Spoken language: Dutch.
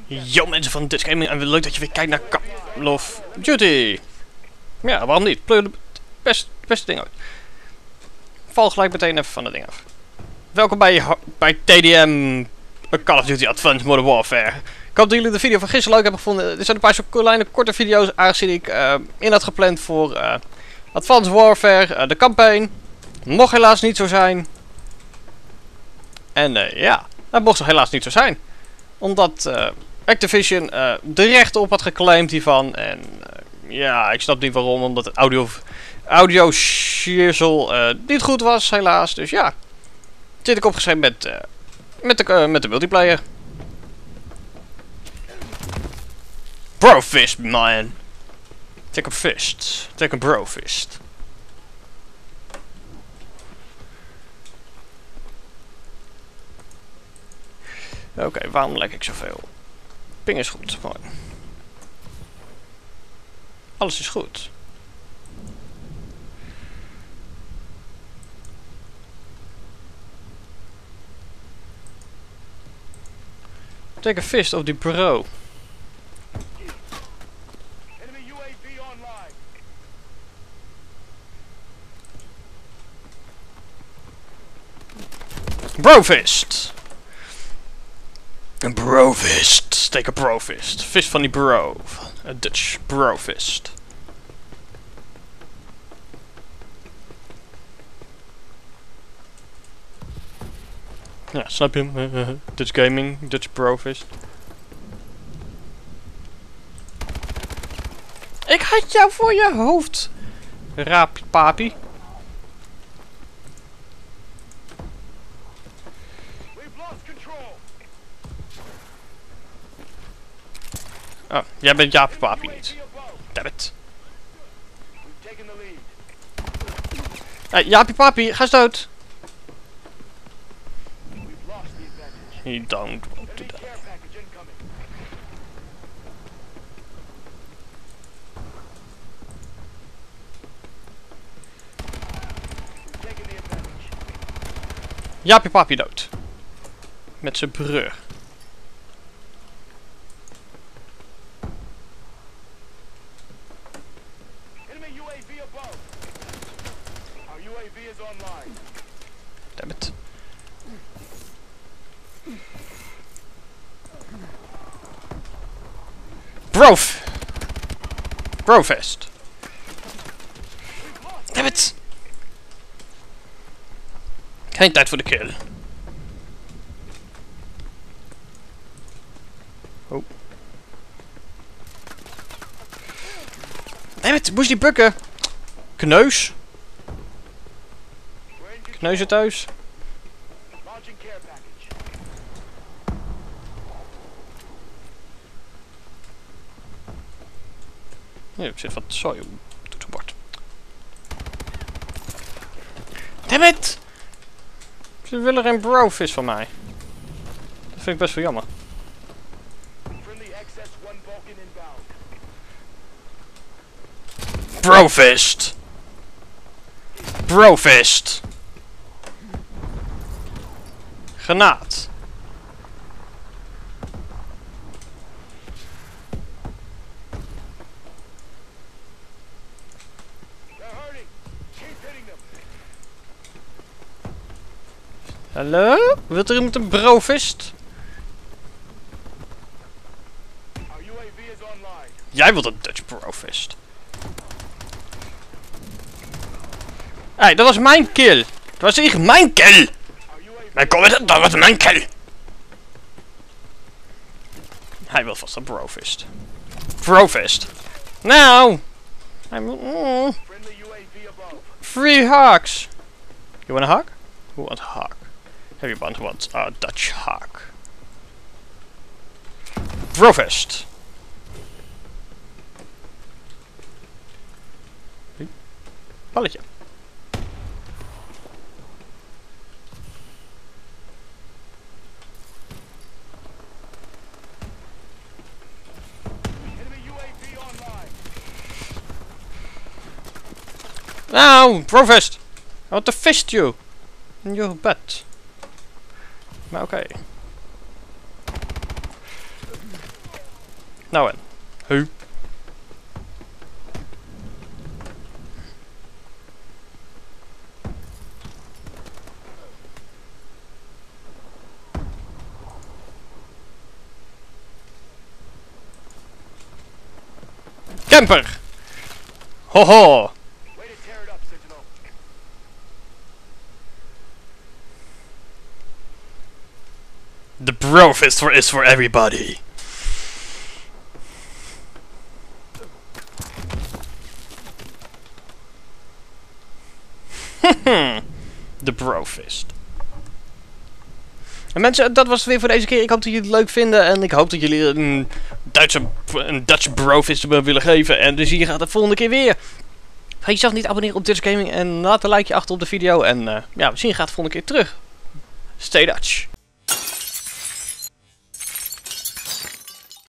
Yo mensen van Dutch Gaming en leuk dat je weer kijkt naar Call of Duty. Ja, waarom niet? Pleur het beste ding uit. Val gelijk meteen even van het ding af. Welkom bij TDM Call of Duty Advanced Modern Warfare. Ik hoop dat jullie de video van gisteren leuk hebben gevonden. Er zijn een paar zo kleine korte video's aangezien ik in had gepland voor Advanced Warfare, de campaign. Mocht helaas niet zo zijn. En ja, dat mocht helaas niet zo zijn. Omdat Activision de rechten op had geclaimd hiervan. En ja, ik snap niet waarom. Omdat het audio shizzle niet goed was helaas. Dus ja, zit ik opgeschreven met de multiplayer. Brofist, man. Take a fist. Take a brofist. Oké, waarom lek ik zoveel? Ping is goed, mooi. Alles is goed. Take a fist of die bro. Brofist! Een brofist. Take a brofist. Fist van die bro. Een Dutch brofist. Ja, snap je hem? Dutch Gaming, Dutch brofist. Ik had jou voor je hoofd. Raapie papi. Oh, jij bent Jaapie Papi niet. Damn it. Hey, Jaapie Papi, ga eens dood. You don't want to die. Jaapie Papi dood. Met zijn brug. Damn it. Brofist. Damn it. Geen tijd voor de kill. Oh. Damn it, moest die bukken. Kneus. Kneuzen thuis. Hier zit wat zooi op het toetsenbord. Damn it! Ze willen geen brofist van mij. Dat vind ik best wel jammer. Brofist! Brofist! Granaat. Hallo? Wilt er iemand een brofist? Jij wilt een Dutch brofist. Hey, dat was mijn kill. Dat was echt mijn kill. Dat was mijn kill. Hij wil vast een brofist. Brofist. Nou. Free hawks. You want a hawk? Who wants a hawk? Everyone wants a Dutch hawk. Brofist. Balletje. Nou, Brofist! I want to fist you! In your butt. Maar oké. Nou en. Hu. Camper! Hoho! The Brofist is for everybody. De Brofist. En mensen, dat was het weer voor deze keer. Ik hoop dat jullie het leuk vinden. En ik hoop dat jullie een Dutch Brofist willen geven. En dus hier gaat het volgende keer weer. Vergeet jezelf niet te abonneren op Dutch Gaming. En laat een likeje achter op de video. En ja, we zien je gaat de volgende keer terug. Stay Dutch.